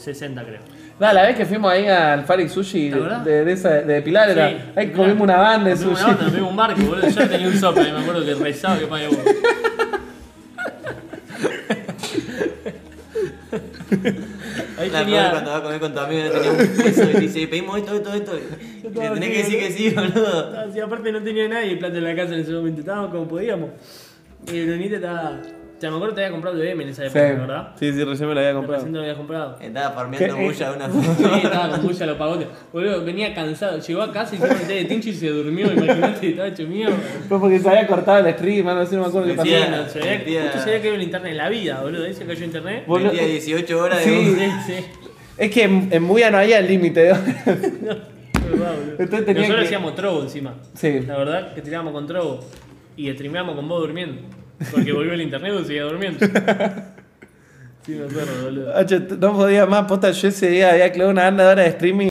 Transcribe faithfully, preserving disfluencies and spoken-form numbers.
sesenta creo. No, la vez que fuimos ahí al Farik Sushi de, de, de, esa, de Pilar, era, Sí, ahí comimos una banda de comimos sushi. Una banda, comimos un barco, boludo. Yo tenía un sopa y me acuerdo que rezaba que pague vos. Ahí la tenía... cuando vas a comer con tu amigo tenía un peso y te dice, pedimos esto, esto, esto. Y le tenés que decir que sí, boludo. Sí, aparte no tenía nadie plata en la casa en ese momento, estábamos como podíamos. Y el Brunito estaba... O sea, me acuerdo que te había comprado el B M en esa época, Sí, ¿verdad? sí, sí, recién me lo había comprado. Recién te lo habías comprado. Estaba farmeando bulla de una Sí, forma. estaba con bulla los pagotes. Boludo, venía cansado. Llegó a casa y hicimos el té de tincho y se durmió. Imagínate, estaba hecho mierda. Fue porque se había cortado el stream, no sé, no me acuerdo qué pasó. Decía- No, se veía, Metía- justo se había caído el internet en la vida, boludo. Ahí se cayó internet. Boludo. Metía dieciocho horas de Sí. un... Sí, sí. Es que en, en Muya no había límite. No, de verdad, boludo. Entonces tenía Nosotros que- hacíamos trobo encima. Sí. La verdad que tirábamos con trobo. Y streameábamos con vos durmiendo. Porque volvió el internet y seguía durmiendo. Sí, me acuerdo, boludo. H, no podía más, posta, yo ese día había clavado una banda de hora de streaming.